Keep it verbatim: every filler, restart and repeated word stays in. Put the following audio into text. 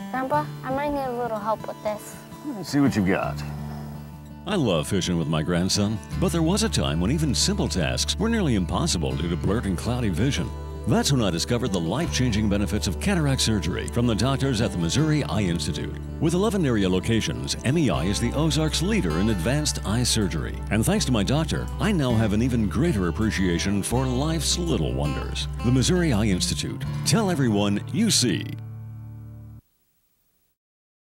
Grandpa, I might need a little help with this. Let's see what you've got. I love fishing with my grandson, but there was a time when even simple tasks were nearly impossible due to blurred and cloudy vision. That's when I discovered the life-changing benefits of cataract surgery from the doctors at the Missouri Eye Institute. With eleven area locations, M E I is the Ozarks leader in advanced eye surgery. And thanks to my doctor, I now have an even greater appreciation for life's little wonders. The Missouri Eye Institute. Tell everyone you see.